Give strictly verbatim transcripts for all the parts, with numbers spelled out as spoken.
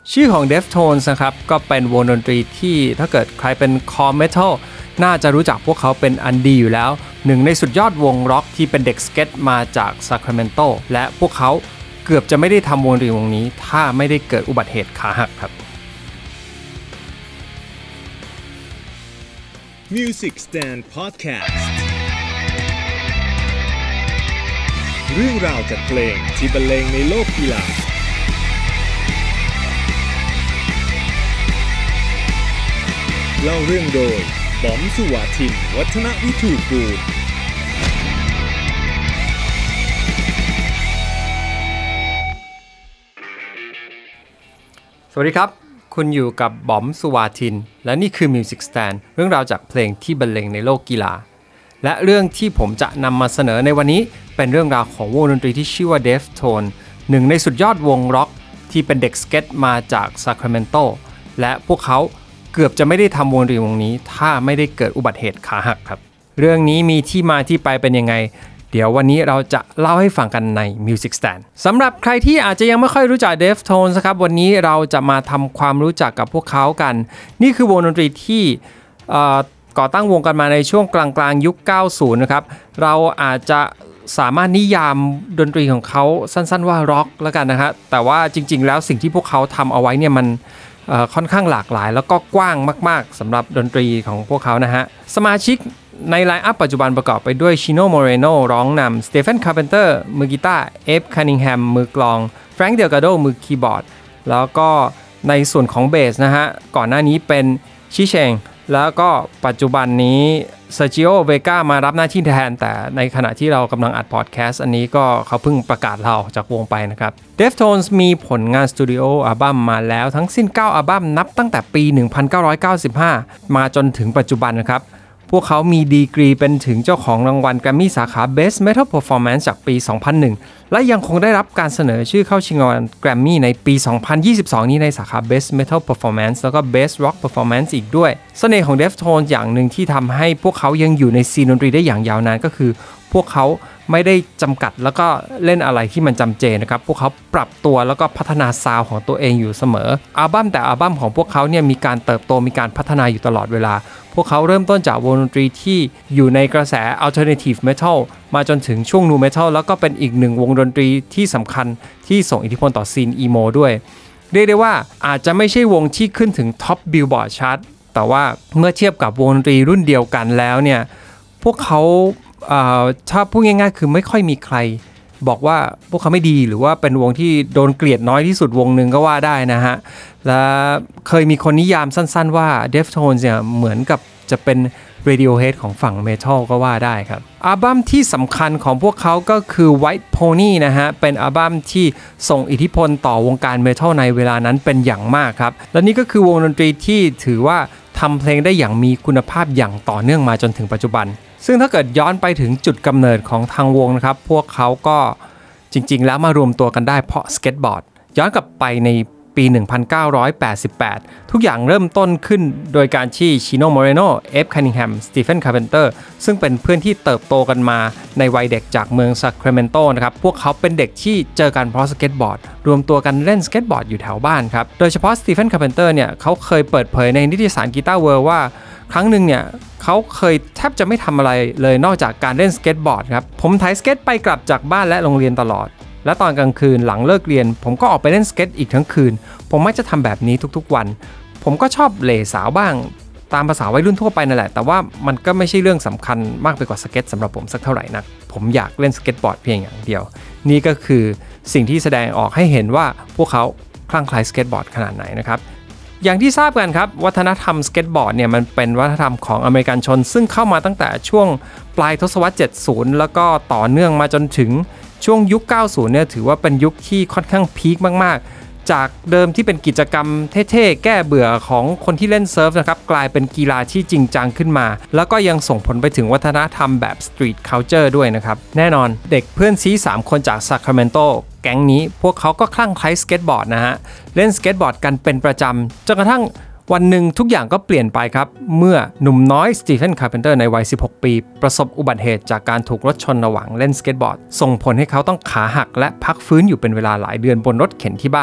ชื่อของ Deftones นะครับก็เป็นวงดนตรีที่ถ้าเกิดใครเป็น Core Metal น่าจะรู้จักพวกเขาเป็นอันดีอยู่แล้วหนึ่งในสุดยอดวงร็อกที่เป็นเด็กสเก็ตมาจากซาคราเมนโตและพวกเขาเกือบจะไม่ได้ทำวงดนตรีวงนี้ถ้าไม่ได้เกิดอุบัติเหตุขาหักครับ Music Stand Podcast เรื่องราวจากเพลงที่บรรเลงในโลกกีฬาเล่าเรื่องโดยบอมสุวาทินวัฒนวิทูกูลสวัสดีครับคุณอยู่กับบอมสุวาทินและนี่คือ Music Stand เรื่องราวจากเพลงที่บรรเลงในโลกกีฬาและเรื่องที่ผมจะนำมาเสนอในวันนี้เป็นเรื่องราวของวงดนตรีที่ชื่อว่า Deftones หนึ่งในสุดยอดวงร็อกที่เป็นเด็กสเก็ตมาจากซาคราเมนโตและพวกเขาเกือบจะไม่ได้ทำวงดนตรีวงนี้ถ้าไม่ได้เกิดอุบัติเหตุขาหักครับเรื่องนี้มีที่มาที่ไปเป็นยังไงเดี๋ยววันนี้เราจะเล่าให้ฟังกันใน Music Stand สำหรับใครที่อาจจะยังไม่ค่อยรู้จัก Deftones ครับวันนี้เราจะมาทำความรู้จักกับพวกเขากันนี่คือวงดนตรีที่ก่อตั้งวงกันมาในช่วงกลางๆยุคเก้าสิบนะครับเราอาจจะสามารถนิยามดนตรีของเขาสั้นๆว่าร็อกแล้วกันนะฮะแต่ว่าจริงๆแล้วสิ่งที่พวกเขาทำเอาไว้เนี่ยมันค่อนข้างหลากหลายแล้วก็กว้างมากๆสำหรับดนตรีของพวกเขานะฮะสมาชิกในไลน์อัพปัจจุบันประกอบไปด้วยชิโนโมเรโนร้องนำสเตเฟนคาร์เพนเตอร์มือกีตาร์เอฟคันนิงแฮมมือกลองแฟรงค์เดลกาโดมือคีย์บอร์ดแล้วก็ในส่วนของเบสนะฮะก่อนหน้านี้เป็นชิเชงแล้วก็ปัจจุบันนี้เซอร์จิโอเวกามารับหน้าที่แทนแต่ในขณะที่เรากำลังอัดพอดแคสต์อันนี้ก็เขาเพิ่งประกาศลาออกจากวงไปนะครับ Deftones มีผลงานสตูดิโออัลบั้มมาแล้วทั้งสิ้นเก้าอัลบั้มนับตั้งแต่ปีหนึ่งพันเก้าร้อยเก้าสิบห้ามาจนถึงปัจจุบันนะครับพวกเขามีดีกรีเป็นถึงเจ้าของรางวัลแกรมมี่สาขา Best Metal Performance จากปี สองพันหนึ่ง และยังคงได้รับการเสนอชื่อเข้าชิงรางวัลแกรมมี่ในปี สองพันยี่สิบสอง นี้ในสาขา Best Metal Performance แล้วก็ Best Rock Performance อีกด้วยเสน่ห์ของ Deftones อย่างหนึ่งที่ทำให้พวกเขายังอยู่ในซีนดนตรีได้อย่างยาวนานก็คือพวกเขาไม่ได้จำกัดแล้วก็เล่นอะไรที่มันจำเจนะครับพวกเขาปรับตัวแล้วก็พัฒนาซาวด์ของตัวเองอยู่เสมออัลบั้มแต่อัลบั้มของพวกเขาเนี่ยมีการเติบโตมีการพัฒนาอยู่ตลอดเวลาพวกเขาเริ่มต้นจากวงดนตรีที่อยู่ในกระแส Alternative Metal มาจนถึงช่วง Nu Metal แล้วก็เป็นอีกหนึ่งวงดนตรีที่สำคัญที่ส่งอิทธิพลต่อซีน Emo ด้วยเรียกได้ว่าอาจจะไม่ใช่วงที่ขึ้นถึง Top Billboard Chart แต่ว่าเมื่อเทียบกับวงดนตรีรุ่นเดียวกันแล้วเนี่ยพวกเขาถ้าพูดง่ายๆคือไม่ค่อยมีใครบอกว่าพวกเขาไม่ดีหรือว่าเป็นวงที่โดนเกลียดน้อยที่สุดวงหนึ่งก็ว่าได้นะฮะและเคยมีคนนิยามสั้นๆว่า Deftones เนี่ยเหมือนกับจะเป็น Radiohead ของฝั่ง Metal ก็ว่าได้ครับอัลบั้มที่สำคัญของพวกเขาก็คือ White Pony นะฮะเป็นอัลบั้มที่ส่งอิทธิพลต่อวงการ Metal ในเวลานั้นเป็นอย่างมากครับและนี่ก็คือวงดนตรีที่ถือว่าทำเพลงได้อย่างมีคุณภาพอย่างต่อเนื่องมาจนถึงปัจจุบันซึ่งถ้าเกิดย้อนไปถึงจุดกำเนิดของทางวงนะครับพวกเขาก็จริงๆแล้วมารวมตัวกันได้เพราะสเก็ตบอร์ดย้อนกลับไปในปีหนึ่งพันเก้าร้อยแปดสิบแปดทุกอย่างเริ่มต้นขึ้นโดยการที่ชิโนโมเรโนเอฟคันนิงแฮมสตีเฟนคาร์เพนเตอร์ซึ่งเป็นเพื่อนที่เติบโตกันมาในวัยเด็กจากเมืองซาคราเมนโตนะครับพวกเขาเป็นเด็กที่เจอกันเพราะสเก็ตบอร์ดรวมตัวกันเล่นสเก็ตบอร์ดอยู่แถวบ้านครับโดยเฉพาะสตีเฟนคาร์เพนเตอร์เนี่ยเขาเคยเปิดเผยในนิตยสารกีตาร์เวิลด์ว่าครั้งหนึ่งเนี่ยเขาเคยแทบจะไม่ทำอะไรเลยนอกจากการเล่นสเก็ตบอร์ดครับผมไถสเก็ตไปกลับจากบ้านและโรงเรียนตลอดและตอนกลางคืนหลังเลิกเรียนผมก็ออกไปเล่นสเก็ตอีกทั้งคืนผมมักจะทำแบบนี้ทุกๆวันผมก็ชอบเหล่สาวบ้างตามภาษาวัยรุ่นทั่วไปนั่นแหละแต่ว่ามันก็ไม่ใช่เรื่องสำคัญมากไปกว่าสเก็ตสำหรับผมสักเท่าไหร่นักผมอยากเล่นสเก็ตบอร์ดเพียงอย่างเดียวนี่ก็คือสิ่งที่แสดงออกให้เห็นว่าพวกเขาคลั่งไคล้สเก็ตบอร์ดขนาดไหนนะครับอย่างที่ทราบกันครับวัฒนธรรมสเก็ตบอร์ดเนี่ยมันเป็นวัฒนธรรมของอเมริกันชนซึ่งเข้ามาตั้งแต่ช่วงปลายทศวรรษเจ็ดสิบแล้วก็ต่อเนื่องมาจนถึงช่วงยุคเก้าสิบเนี่ยถือว่าเป็นยุคที่ค่อนข้างพีคมากๆจากเดิมที่เป็นกิจกรรมเท่ๆแก้เบื่อของคนที่เล่นเซิร์ฟนะครับกลายเป็นกีฬาที่จริงจังขึ้นมาแล้วก็ยังส่งผลไปถึงวัฒนธรรมแบบสตรีทคัลเจอร์ด้วยนะครับแน่นอนเด็กเพื่อนซีสามคนจากซาคราเมนโตแก๊งนี้พวกเขาก็คลั่งไคล้สเก็ตบอร์ดนะฮะเล่นสเก็ตบอร์ดกันเป็นประจำจนกระทั่งวันหนึ่งทุกอย่างก็เปลี่ยนไปครับเมื่อหนุ่มน้อยสตีเฟนคาร์เพนเตอร์ในวัยสิบหกปีประสบอุบัติเหตุจากการถูกรถชนระหว่างเล่นสเก็ตบอร์ดส่งผลให้เขาต้องขาหักและพักฟื้นอยู่เป็นเวลาหลายเดือนบนรถเข็นที่บ้าน ถึง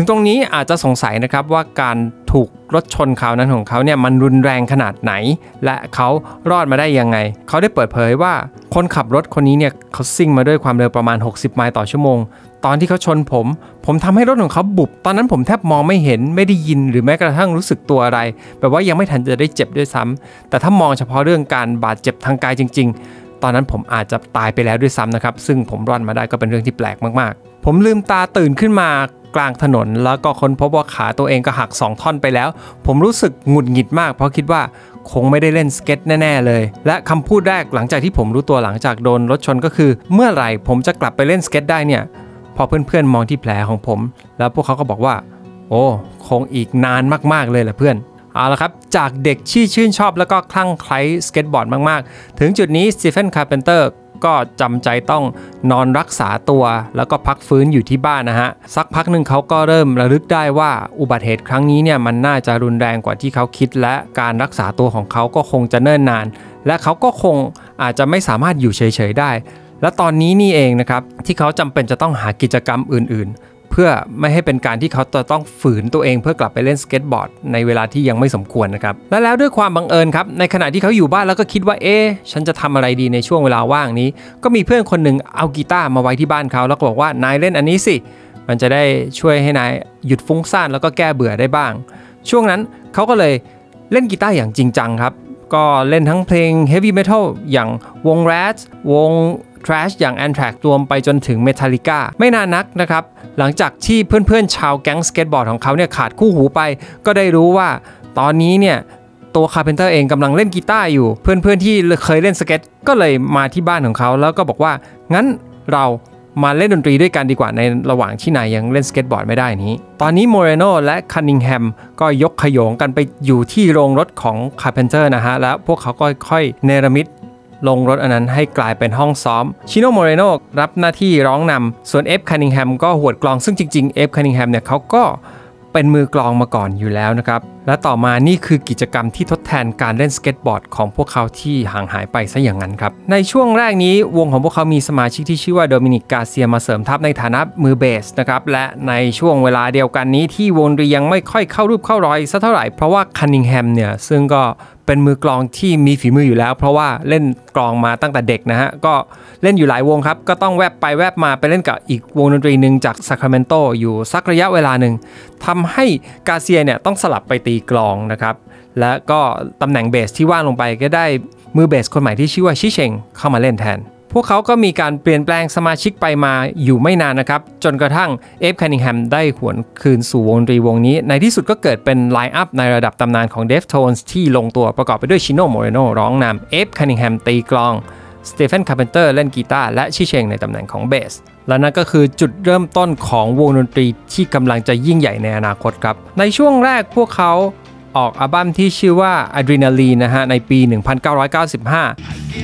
ถึงตรงนี้อาจจะสงสัยนะครับว่าการถูกรถชนคราวนั้นของเขาเนี่ยมันรุนแรงขนาดไหนและเขารอดมาได้ยังไงเขาได้เปิดเผยว่าคนขับรถคนนี้เนี่ยเขาซิ่งมาด้วยความเร็วประมาณหกสิบไมล์ต่อชั่วโมงตอนที่เขาชนผมผมทำให้รถของเขาบุบตอนนั้นผมแทบมองไม่เห็นไม่ได้ยินหรือแม้กระทั่งรู้สึกตัวอะไรแบบว่ายังไม่ทันจะได้เจ็บด้วยซ้ำแต่ถ้ามองเฉพาะเรื่องการบาดเจ็บทางกายจริงๆตอนนั้นผมอาจจะตายไปแล้วด้วยซ้ำนะครับซึ่งผมรอดมาได้ก็เป็นเรื่องที่แปลกมากๆผมลืมตาตื่นขึ้นมากลางถนนแล้วก็ค้นพบว่าขาตัวเองก็หักสองท่อนไปแล้วผมรู้สึกหงุดหงิดมากเพราะคิดว่าคงไม่ได้เล่นสเก็ตแน่ๆเลยและคำพูดแรกหลังจากที่ผมรู้ตัวหลังจากโดนรถชนก็คือเมื่อไหร่ผมจะกลับไปเล่นสเก็ตได้เนี่ยพอเพื่อนๆมองที่แผลของผมแล้วพวกเขาก็บอกว่าโอ้คงอีกนานมากๆเลยแหละเพื่อนเอาละครับจากเด็กที่ชื่นชอบแล้วก็คลั่งไคล้สเก็ตบอร์ดมากๆถึงจุดนี้สตีเฟน คาร์เพนเตอร์ก็จำใจต้องนอนรักษาตัวแล้วก็พักฟื้นอยู่ที่บ้านนะฮะสักพักหนึ่งเขาก็เริ่มระลึกได้ว่าอุบัติเหตุครั้งนี้เนี่ยมันน่าจะรุนแรงกว่าที่เขาคิดและการรักษาตัวของเขาก็คงจะเนิ่นนานและเขาก็คงอาจจะไม่สามารถอยู่เฉยๆได้และตอนนี้นี่เองนะครับที่เขาจำเป็นจะต้องหากิจกรรมอื่นๆเพื่อไม่ให้เป็นการที่เขาจะต้องฝืนตัวเองเพื่อกลับไปเล่นสเก็ตบอร์ดในเวลาที่ยังไม่สมควรนะครับและแล้วด้วยความบังเอิญครับในขณะที่เขาอยู่บ้านแล้วก็คิดว่าเอ๊ะฉันจะทำอะไรดีในช่วงเวลาว่างนี้ก็มีเพื่อนคนหนึ่งเอากีตาร์มาไว้ที่บ้านเขาแล้วก็บอกว่านายเล่นอันนี้สิมันจะได้ช่วยให้นายหยุดฟุ้งซ่านแล้วก็แก้เบื่อได้บ้างช่วงนั้นเขาก็เลยเล่นกีตาร์อย่างจริงจังครับก็เล่นทั้งเพลง Heavy Metal อย่างวง Rat วงTrash อย่าง Anthrax รวมไปจนถึง Metallica ไม่นานนักนะครับหลังจากที่เพื่อนๆชาวแก๊งสเก็ตบอร์ดของเขาเนี่ยขาดคู่หูไปก็ได้รู้ว่าตอนนี้เนี่ยตัวคาร์เพนเตอร์เองกำลังเล่นกีตาร์อยู่เพื่อนๆที่เคยเล่นสเก็ตก็เลยมาที่บ้านของเขาแล้วก็บอกว่างั้นเรามาเล่นดนตรีด้วยกันดีกว่าในระหว่างที่นายยังเล่นสเก็ตบอร์ดไม่ได้นี้ตอนนี้โมเรโนและคันนิงแฮมก็ยกขโยงกันไปอยู่ที่โรงรถของคาร์เพนเตอร์นะฮะแล้วพวกเขาก็ค่อยเนรมิตลงรถอันนั้นให้กลายเป็นห้องซ้อมชิโนโมเรโนรับหน้าที่ร้องนำส่วนเอฟคันนิงแฮมก็หวดกลองซึ่งจริงๆเอฟคันนิงแฮมเนี่ยเขาก็เป็นมือกลองมาก่อนอยู่แล้วนะครับและต่อมานี่คือกิจกรรมที่ทดแทนการเล่นสเก็ตบอร์ดของพวกเขาที่ห่างหายไปซะอย่างนั้นครับในช่วงแรกนี้วงของพวกเขามีสมาชิกที่ชื่อว่าโดมินิก กาเซียมาเสริมทัพในฐานะมือเบสนะครับและในช่วงเวลาเดียวกันนี้ที่วงดนตรียังไม่ค่อยเข้ารูปเข้ารอยสักเท่าไหร่เพราะว่าคันนิงแฮมเนี่ยซึ่งก็เป็นมือกลองที่มีฝีมืออยู่แล้วเพราะว่าเล่นกลองมาตั้งแต่เด็กนะฮะก็เล่นอยู่หลายวงครับก็ต้องแวบไปแวบมาไปเล่นกับอีกวงดนตรีหนึ่งจากซาคราเมนโตอยู่สักระยะเวลาหนึ่งทำให้กาเซียเนี่ยต้องสลับไปตีกลองนะครับและก็ตำแหน่งเบสที่ว่างลงไปก็ได้มือเบสคนใหม่ที่ชื่อว่าชิเชงเข้ามาเล่นแทนพวกเขาก็มีการเปลี่ยนแปลงสมาชิกไปมาอยู่ไม่นานนะครับจนกระทั่งเอฟ คันนิงแฮมได้หวนคืนสู่วงดนตรีวงนี้ในที่สุดก็เกิดเป็นไลน์อัพในระดับตำนานของ Deftones ที่ลงตัวประกอบไปด้วยชิโนโมเรโนร้องนำเอฟ คันนิงแฮมตีกลองสเตเฟน คาร์เพนเตอร์เล่นกีตาร์และชิเชงในตำแหน่งของเบสและนั่นก็คือจุดเริ่มต้นของวงดนตรีที่กำลังจะยิ่งใหญ่ในอนาคตครับในช่วงแรกพวกเขาออกอัลบั้มที่ชื่อว่า Adrenaline นะฮะในปี หนึ่งพันเก้าร้อยเก้าสิบห้า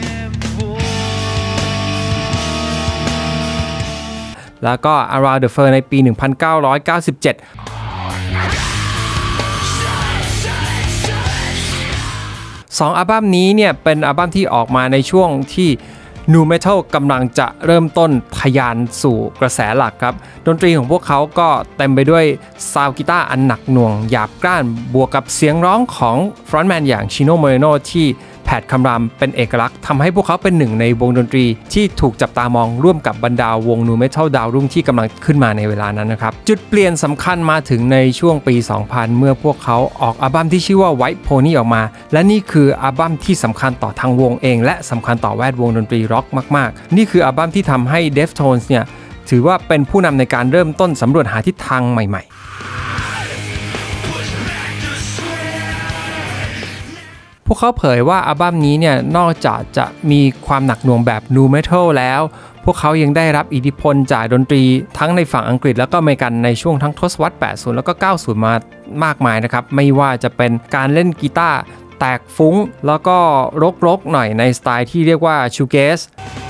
แล้วก็ Around the Fur ในปี หนึ่งพันเก้าร้อยเก้าสิบเจ็ด สองอัลบั้มนี้เนี่ยเป็นอัลบั้มที่ออกมาในช่วงที่นูเมทัลกำลังจะเริ่มต้นทะยานสู่กระแสหลักครับดนตรีของพวกเขาก็เต็มไปด้วยซาวด์กีตาร์อันหนักหน่วงหยาบกร้านบวกกับเสียงร้องของฟรอนต์แมนอย่างชิโนโมเรโนที่แผดคำรามเป็นเอกลักษณ์ทำให้พวกเขาเป็นหนึ่งในวงดนตรีที่ถูกจับตามองร่วมกับบรรดาวงนูเมทัลดาวรุ่งที่กำลังขึ้นมาในเวลานั้นนะครับจุดเปลี่ยนสำคัญมาถึงในช่วงปี สองพัน เมื่อพวกเขาออกอัลบั้มที่ชื่อว่า White Pony ออกมาและนี่คืออัลบั้มที่สำคัญต่อทางวงเองและสำคัญต่อแวดวงดนตรีร็อกมากๆนี่คืออัลบั้มที่ทำให้ Deftones เนี่ยถือว่าเป็นผู้นำในการเริ่มต้นสำรวจหาทิศทางใหม่ๆพวกเขาเผยว่าอัลบั้มนี้เนี่ยนอกจากจะมีความหนักหน่วงแบบนูเมทัลแล้วพวกเขายังได้รับอิทธิพลจากดนตรีทั้งในฝั่งอังกฤษแล้วก็อเมริกันในช่วงทั้งทศวรรษ แปดสิบ แล้วก็ เก้าสิบ มามากมายนะครับไม่ว่าจะเป็นการเล่นกีตาร์แตกฟุ้งแล้วก็รกๆหน่อยในสไตล์ที่เรียกว่าชูเกส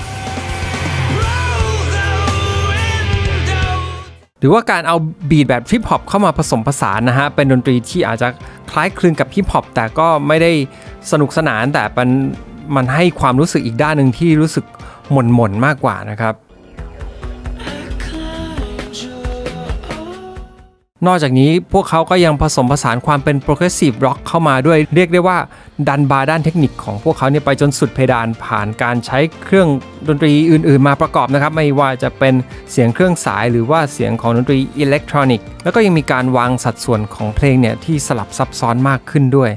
หรือว่าการเอาบีทแบบฮิปฮอปเข้ามาผสมผสานนะฮะเป็นดนตรีที่อาจจะคล้ายคลึงกับฮิปฮอปแต่ก็ไม่ได้สนุกสนานแต่มันมันให้ความรู้สึกอีกด้านหนึ่งที่รู้สึกหม่นๆมากกว่านะครับนอกจากนี้พวกเขาก็ยังผสมผสานความเป็น progressive rock เข้ามาด้วยเรียกได้ว่าดันบาร์ด้านเทคนิคของพวกเขาเนี่ยไปจนสุดเพดานผ่านการใช้เครื่องดนตรีอื่นๆมาประกอบนะครับไม่ว่าจะเป็นเสียงเครื่องสายหรือว่าเสียงของดนตรีอิเล็กทรอนิกส์แล้วก็ยังมีการวางสัดส่วนของเพลงเนี่ยที่สลับซับซ้อนมากขึ้นด้วย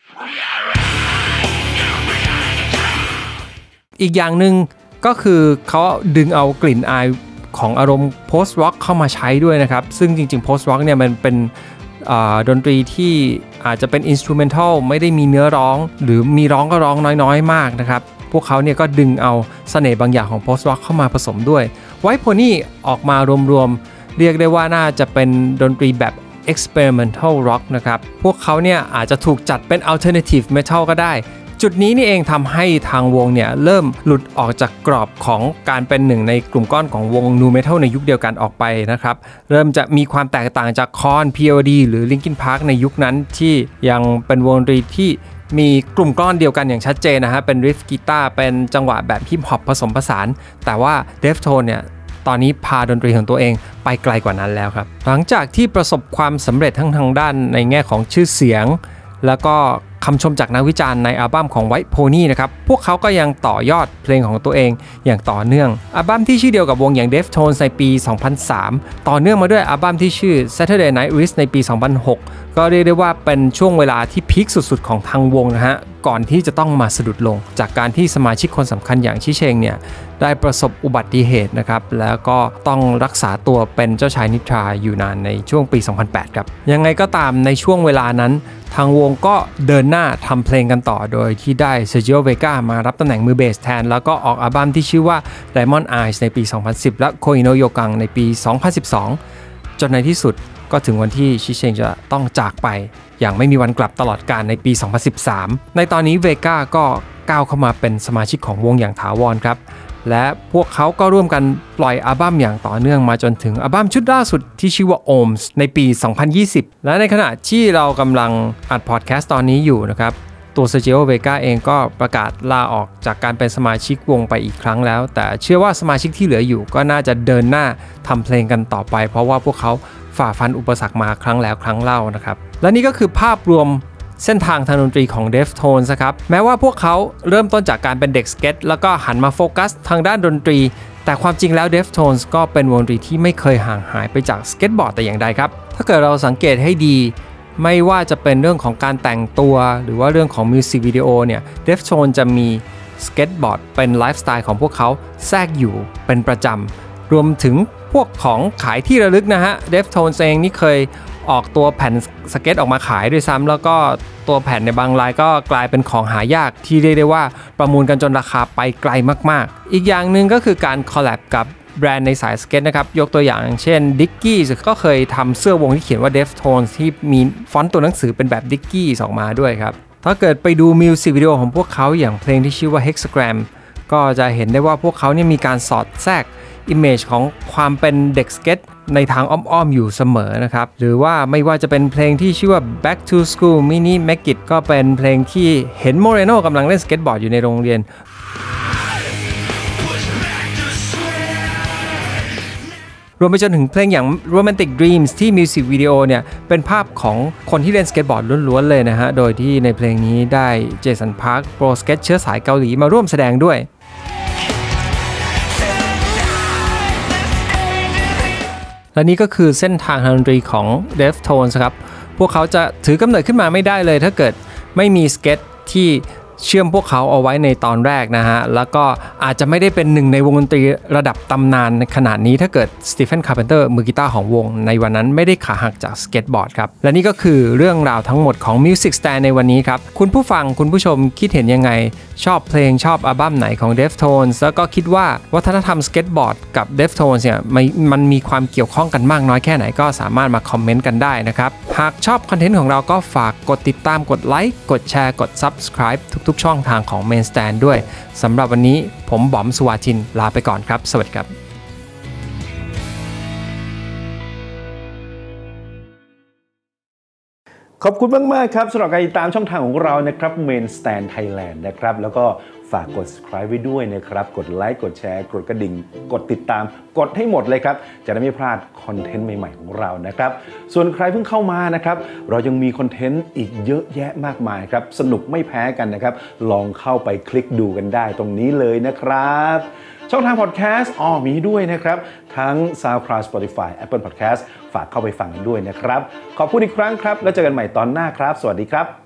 อีกอย่างหนึ่งก็คือเขาดึงเอากลิ่นอายของอารมณ์ post rock เข้ามาใช้ด้วยนะครับซึ่งจริงๆ post rock เนี่ยมันเป็นดนตรีที่อาจจะเป็น instrumental ไม่ได้มีเนื้อร้องหรือมีร้องก็ร้องน้อยๆมากนะครับพวกเขาเนี่ยก็ดึงเอาเสน่ห์บางอย่างของ post rock เข้ามาผสมด้วย White Pony ออกมารวมๆเรียกได้ว่าน่าจะเป็นดนตรีแบบ experimental rock นะครับพวกเขาเนี่ยอาจจะถูกจัดเป็น alternative metal ก็ได้จุดนี้นี่เองทำให้ทางวงเนี่ยเริ่มหลุดออกจากกรอบของการเป็นหนึ่งในกลุ่มก้อนของวง Nu Metal ในยุคเดียวกันออกไปนะครับเริ่มจะมีความแตกต่างจาก Korn พี โอ ดี หรือ Linkin Park ในยุคนั้นที่ยังเป็นวงดนตรีที่มีกลุ่มก้อนเดียวกันอย่างชัดเจนนะฮะเป็นริฟกีตาร์เป็นจังหวะแบบฮิปฮอปผสมผสานแต่ว่า Deftones เนี่ยตอนนี้พาดนตรีของตัวเองไปไกลกว่านั้นแล้วครับหลังจากที่ประสบความสำเร็จทั้งทางด้านในแง่ของชื่อเสียงแล้วก็คำชมจากนักวิจารณ์ในอัลบั้มของ White Pony นะครับพวกเขาก็ยังต่อยอดเพลงของตัวเองอย่างต่อเนื่องอัลบั้มที่ชื่อเดียวกับวงอย่าง Deftones ในปี สองพันสาม ต่อเนื่องมาด้วยอัลบั้มที่ชื่อ Saturday Night Risk ในปี สองพันหก ก็เรียกได้ว่าเป็นช่วงเวลาที่พีคสุดๆของทางวงนะฮะก่อนที่จะต้องมาสะดุดลงจากการที่สมาชิกคนสำคัญอย่างชิเชงเนี่ยได้ประสบอุบัติเหตุนะครับแล้วก็ต้องรักษาตัวเป็นเจ้าชายนิทราอยู่นานในช่วงปี สองพันแปด ครับยังไงก็ตามในช่วงเวลานั้นทางวงก็เดินหน้าทำเพลงกันต่อโดยที่ได้เซอร์จิโอ เวกามารับตำแหน่งมือเบสแทนแล้วก็ออกอัลบั้มที่ชื่อว่า Diamond Eyes ในปี สองพันสิบ และ Koino Yogang ในปี สองพันสิบสอง จนในที่สุดก็ถึงวันที่ชิเชงจะต้องจากไปอย่างไม่มีวันกลับตลอดกาลในปี สองพันสิบสาม ในตอนนี้เวกาก็ก้าวเข้ามาเป็นสมาชิกของวงอย่างถาวรครับและพวกเขาก็ร่วมกันปล่อยอัลบั้มอย่างต่อเนื่องมาจนถึงอัลบั้มชุดล่าสุดที่ชื่อว่า Ohms ในปี สองพันยี่สิบ และในขณะที่เรากำลังอัดพอดแคสต์ตอนนี้อยู่นะครับตัวเซอร์จิโอ เวกาเองก็ประกาศลาออกจากการเป็นสมาชิกวงไปอีกครั้งแล้วแต่เชื่อว่าสมาชิกที่เหลืออยู่ก็น่าจะเดินหน้าทำเพลงกันต่อไปเพราะว่าพวกเขาฝ่าฟันอุปสรรคมาครั้งแล้วครั้งเล่านะครับและนี่ก็คือภาพรวมเส้นทางทางดนตรีของ Deftones นะครับแม้ว่าพวกเขาเริ่มต้นจากการเป็นเด็กสเก็ตแล้วก็หันมาโฟกัสทางด้านดนตรีแต่ความจริงแล้ว Deftones ก็เป็นวงดนตรีที่ไม่เคยห่างหายไปจากสเก็ตบอร์ดแต่อย่างใดครับถ้าเกิดเราสังเกตให้ดีไม่ว่าจะเป็นเรื่องของการแต่งตัวหรือว่าเรื่องของมิวสิกวิดีโอเนี่ย Deftones จะมีสเก็ตบอร์ดเป็นไลฟ์สไตล์ของพวกเขาแทรกอยู่เป็นประจำรวมถึงพวกของขายที่ระลึกนะฮะ Deftones เองนี่เคยออกตัวแผ่นสเก็ตออกมาขายด้วยซ้ำแล้วก็ตัวแผ่นในบางรายก็กลายเป็นของหายากที่เรียกได้ว่าประมูลกันจนราคาไปไกลมากๆอีกอย่างหนึ่งก็คือการคอลแลบกับแบรนด์ในสายสเก็ตนะครับยกตัวอย่างเช่น Dickies ก็เคยทำเสื้อวงที่เขียนว่า Deftones ที่มีฟอนต์ตัวหนังสือเป็นแบบ Dickies ออกมาด้วยครับถ้าเกิดไปดูมิวสิกวิดีโอของพวกเขาอย่างเพลงที่ชื่อว่า Hexagram ก็จะเห็นได้ว่าพวกเขาเนี่ยมีการสอดแทรกอิมเมจของความเป็นเด็กสเก็ตในทางอ้อมๆอยู่เสมอนะครับหรือว่าไม่ว่าจะเป็นเพลงที่ชื่อว่า Back to School Mini Make It ก็เป็นเพลงที่เห็นโมเรโน่กำลังเล่นสเก็ตบอร์ดอยู่ในโรงเรียนรวมไปจนถึงเพลงอย่าง Romantic Dreams ที่มิวสิกวิดีโอเนี่ยเป็นภาพของคนที่เล่นสเก็ตบอร์ดล้วนๆเลยนะฮะโดยที่ในเพลงนี้ได้เจสันพาร์คโปรสเก็ตเชื้อสายเกาหลีมาร่วมแสดงด้วยและนี่ก็คือเส้นทางทางดนตรีของ Deftones ครับพวกเขาจะถือกำเนิดขึ้นมาไม่ได้เลยถ้าเกิดไม่มีสเก็ตที่เชื่อมพวกเขาเอาไว้ในตอนแรกนะฮะแล้วก็อาจจะไม่ได้เป็นหนึ่งในวงดนตรีระดับตำนานในขนาดนี้ถ้าเกิดสตีเฟน คาร์เพนเตอร์มือกีตาร์ของวงในวันนั้นไม่ได้ขาหักจากสเก็ตบอร์ดครับและนี่ก็คือเรื่องราวทั้งหมดของ Music Stand ในวันนี้ครับคุณผู้ฟังคุณผู้ชมคิดเห็นยังไงชอบเพลงชอบอัลบั้มไหนของ Deftones แล้วก็คิดว่าวัฒนธรรมสเก็ตบอร์ดกับ Deftones เนี่ยมันมีความเกี่ยวข้องกันมากน้อยแค่ไหนก็สามารถมาคอมเมนต์กันได้นะครับหากชอบคอนเทนต์ของเราก็ฝากกดติดตามกดไลค์กดแชร์กด Subscribe ทุกๆช่องทางของ Main Stand ด้วยสำหรับวันนี้ผมบอมสุวาทินลาไปก่อนครับสวัสดีครับขอบคุณมากๆครับสำหรับการติดตามช่องทางของเรานะครับ Main Stand Thailand นะครับแล้วก็ฝากกด subscribe ไว้ด้วยนะครับกดไลค์กดแชร์กดกระดิ่งกดติดตามกดให้หมดเลยครับจะได้ไม่พลาดคอนเทนต์ใหม่ๆของเรานะครับส่วนใครเพิ่งเข้ามานะครับเรายังมีคอนเทนต์อีกเยอะแยะมากมายครับสนุกไม่แพ้กันนะครับลองเข้าไปคลิกดูกันได้ตรงนี้เลยนะครับช่องทางพอดแคสต์อ๋อมีด้วยนะครับทั้ง SoundCloud Spotify Apple Podcast ฝากเข้าไปฟังกันด้วยนะครับขอบคุณอีกครั้งครับแล้วเจอกันใหม่ตอนหน้าครับสวัสดีครับ